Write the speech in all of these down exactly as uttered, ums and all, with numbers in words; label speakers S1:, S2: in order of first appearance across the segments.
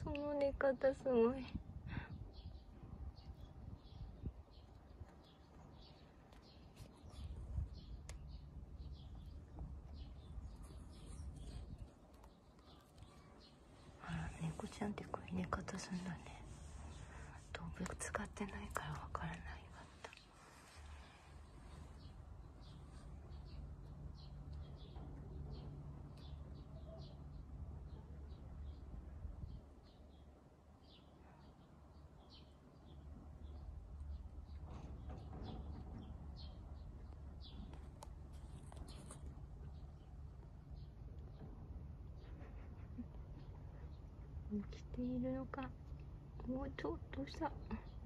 S1: この寝方すごい。あら、猫ちゃんってこういう寝方するんだね。動物使ってないからわからないかった。起きているのか。もうちょっとした。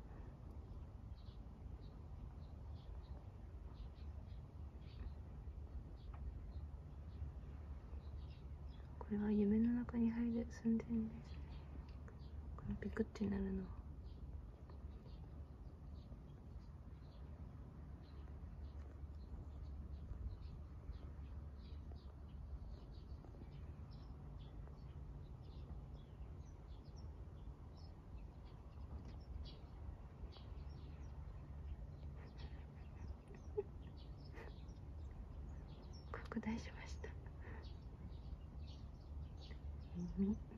S1: これは夢の中に入る寸前ですね。このピクってなるの。拡大しました。